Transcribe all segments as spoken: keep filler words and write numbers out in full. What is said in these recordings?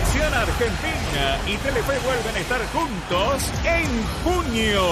Selección Argentina y Telefe vuelven a estar juntos en junio.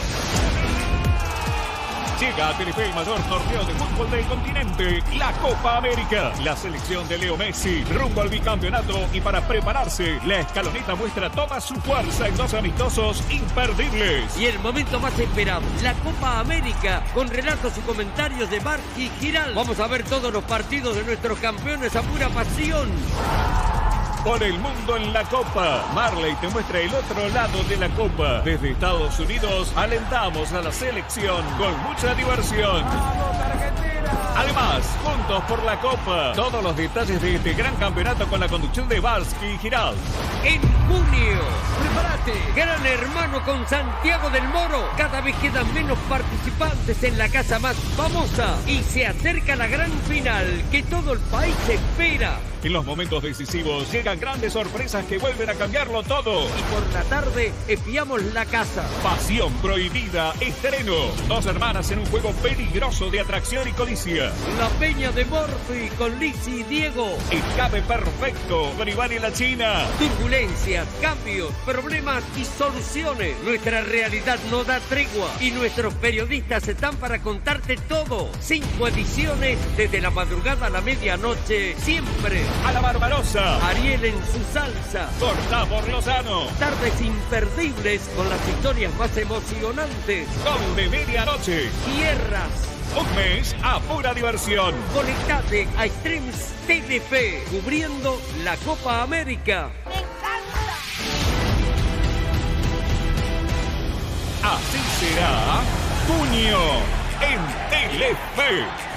Llega a Telefe el mayor torneo de fútbol del continente, la Copa América. La selección de Leo Messi rumbo al bicampeonato y para prepararse, la escaloneta muestra toda su fuerza en dos amistosos imperdibles. Y el momento más esperado, la Copa América, con relatos y comentarios de Barsky Giral. Vamos a ver todos los partidos de nuestros campeones a pura pasión. Por el mundo en la Copa, Marley te muestra el otro lado de la Copa. Desde Estados Unidos, alentamos a la selección con mucha diversión. Además, juntos por la Copa, todos los detalles de este gran campeonato con la conducción de Barsky Giral. En junio, prepárate, Gran Hermano con Santiago del Moro. Cada vez quedan menos participantes en la casa más famosa y se acerca la gran final que todo el país espera. En los momentos decisivos llegan grandes sorpresas que vuelven a cambiarlo todo. Y por la tarde espiamos la casa. Pasión Prohibida, estreno. Dos hermanas en un juego peligroso de atracción y codicia. La Peña de Morphy con Lizzy y Diego. Escape perfecto con Iván y la China. Turbulencias, cambios, problemas y soluciones. Nuestra realidad no da tregua y nuestros periodistas están para contarte todo. Cinco ediciones desde la madrugada a la medianoche, siempre. A la Barbarosa. Ariel en su salsa. Cortamos Lozano. Tardes imperdibles con las historias más emocionantes. Gol de medianoche. Tierras. Un mes a pura diversión. Conectate a Streams Telefe, cubriendo la Copa América. ¡Me encanta! Así será junio en Telefe.